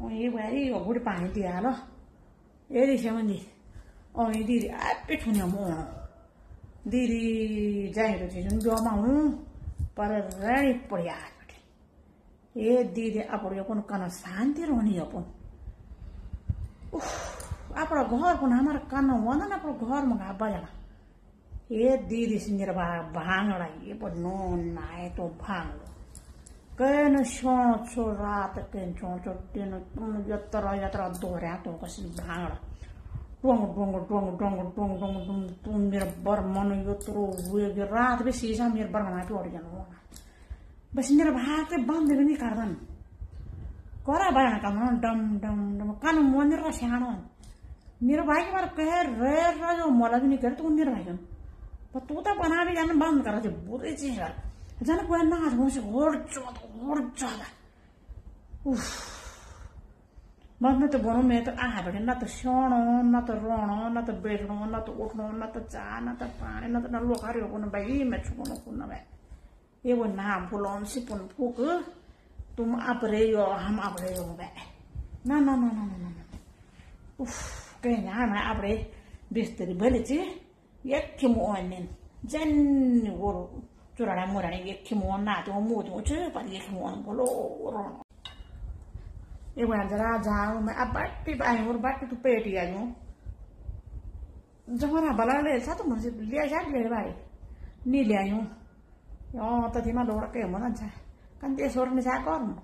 ये भाई गुड़ पानी दिया लो ये दिशा मंदी और ये दीदी आप पे ठुनिया मोह दीदी जाए तो चीज़ जो माहूँ पर रेडी पड़िया ये दीदी अपने अपन काना शांति रोनी अपन अपना घर को हमारा काना वाना ना अपना घर में गाबा जाना ये दीदी से मेरा भांगड़ा ये पर नो नाए तो भांग लो कहीं शो रात कहीं शो दिन तुम यात्रा दोहरा तो कैसे भांगड़ा डोंग डोंग डोंग डोंग डोंग डोंग तुम मेरा बर मन यात्रो हुए रात भी सीसा मेरे बर मना पे और जाना बस मेरा भाग के बंद नहीं कर दन कोरा बायना का मन डम डम डम कान मोंदर का शाना मेरा भाई के बार कह रे जो मोला भी नहीं करे तो मेरा भाई पर तू तो बना भी जाना बंद करा जो बुरे चीज है जाना कोई ना हो से और ज्यादा उफ बस मैं तो बोलो मैं तो आ बैठे ना तो सोनो ना तो रोनो ना तो बैठनो ना तो उठनो ना तो चाय ना तो पानी ना तो ना लोग को ना भाई मैं छुपनो को ना मैं ये वो नाम पुलों से पुन फूक तुम आप रहे हो हम आप रहे हो मैं ना ना ना ना ना ना उफ कहीं ना मैं आप रहे बिस्तरी भले ची ये किमो अन्यन जन वो चुराना मुराने ये किमो ना तो मुझे मुझे पर ये किमो बोलो रोनो ये वो जरा जाऊँ मैं अब बाटी बाई और बाटी तो पेट ही आऊँ जब हमारा बला ले सा तो मुझे ले जा ले भाई नहीं ले आऊँ यार तो धीमा लोड़ा के मन अच्छा kan dia sore ni saya kon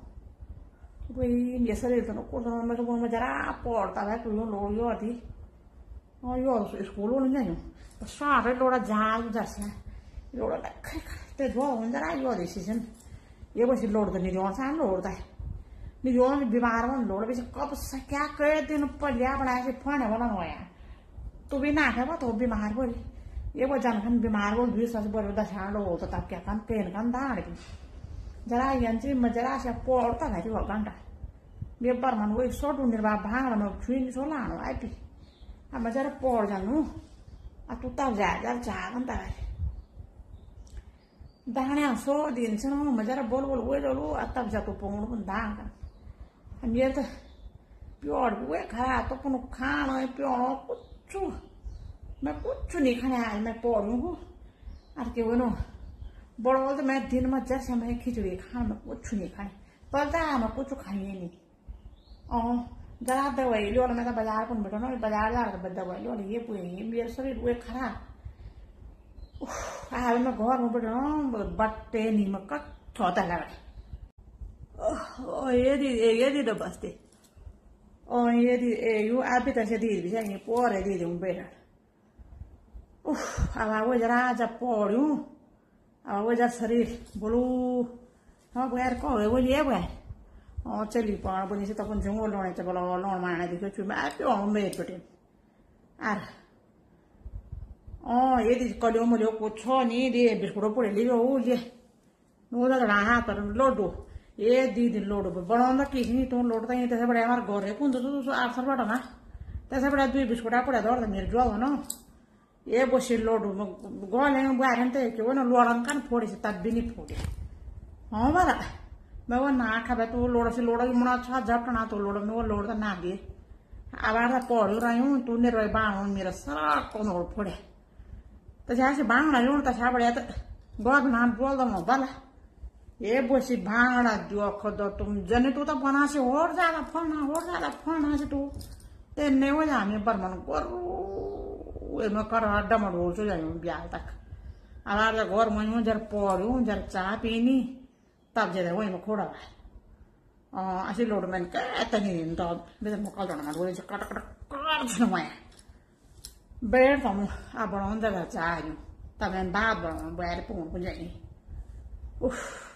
wei dia sore to ko to me ko me jara porta ba tu lo yo di o yo school lo ni no sa re lo da ja ja sa lo da te do on jara yo di season ये बस load तो निरोन सा load था निरोन बीमार में load भी कब से क्या कर दिन पलिया बनाया से फने वाला होया तो भी ना है तो बीमार बोली ये वो जानखन बीमार बोल भी सच बोल दशा लो तो तब क्या कान पेन कान दाड़ की जरा यांची मजरा से पोड़ता है जो गंडा ये पर मन वो सोटू निर्वाह भांग में छुई सोला नो आई पी अब मजरा पोड़ जानू आ तू तब जा गंडा है दाने सो दिन से ना मजरा बोल वो जो तब जा तो पोंगड़ बन दांग हम ये तो प्योर वो खा तो पुन खाना है प्योर कुछ मैं कुछ नहीं खाने आज मैं पोड़ू हूँ आज के वो नो बड़ो तो मैं दिन में जैसे मैं खिचड़ी खाना मैं कुछ नहीं खाने पलता मैं कुछ खाई नहीं जरा दवाई लो मैं तो बाजार कौन बैठा ना बाजार जा रहा दवाई लो ये पूरी मेरे शरीर वो खराब आ मैं घर में बैठा बट्टे नहीं मैं कट छोटा लगा ये दी तो बसते ये दी यू आप भी तैसे दी भी जाएंगे पोरे दी दूँ बैठा अब वो जरा जब पोड़ू अब वो जरा शरीर बोलू हाँ यार को है बोलिए वो चली पार बनी से तपन जुंगो लोने चल बोला लोन मारने दिखे चुप मैं क्यों मेरे बेटे आर ये दी कलियों मुझे कुछ नहीं दे बिस्कुट पड़े लियो वो ये नोदा रहा पर लोडो ये दी लोडो बनाना किसी नहीं तो लोडता ही तैसे बड़े हमारे घर है कौन तो आप सब बड़ा ना तैसे बड़ा दो बिस्कुट पड़े दौड़ मेरे जो ना ये बस लोडो गोले बाहर के वो ना लोड़न कान फोड़े से तब भी नहीं फोड़े हाँ बारा मैं वो ना खाबे तो लोड़ा से लोड़ा मुना अच्छा झपटना तो लोड़ा में वो लोड़ा ना दे अब आधा पौड़ रही हूँ तूने रोई बाण मेरा सारा कौन और फोड़े तो जैसे बांगड़ा जो तो छा बढ़िया तो गौर ना बोल दो बाला ये बोसी भांगड़ा जो खुद तुम जने तू तो बना से और ज्यादा फलना से तू ते नहीं हो जाने पर मन करो मैं कर डमड़ हो चो जाऊँ ब्याह तक अब आगे घर में जरा पौड़ू जरा चाय पीनी तब जरा वही में खोड़ा ऐसे लोड मैंने कहता नहीं दिन तो बेटा मुकाल जाना मैं बोले कट कट कर सुनवाया बैठ तो अब बनाऊँ जरा चाय तब मैं बात बनाऊँ बैठ पूर्ण को जाएगी उफ